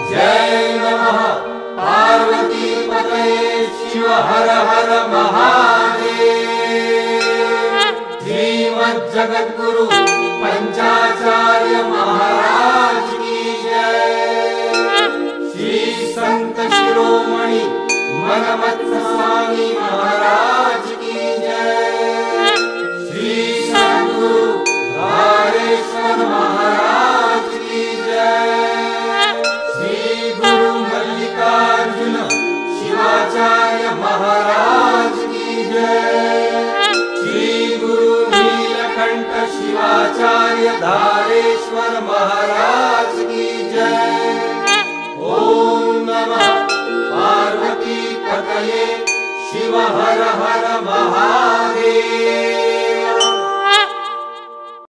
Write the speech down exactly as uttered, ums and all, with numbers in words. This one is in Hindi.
जय नमः पार्वती पतये शिव हर हर महादेव। श्रीमद् जगद्गुरु पंचाचार्य महाराज की जय। श्री संत शिरोमणि मनमत स्वामी महाराज की जय। श्री सद्गुरु धारेश्वर महाराज की जय। श्री गुरु मल्लिकार्जुन शिवाचार्य महाराज की जय। श्री गुरु नीलकंठ शिवाचार्य धारेश्वर महाराज की जय। ओम नमः पार्वती पतये शिव हर हर महादेव।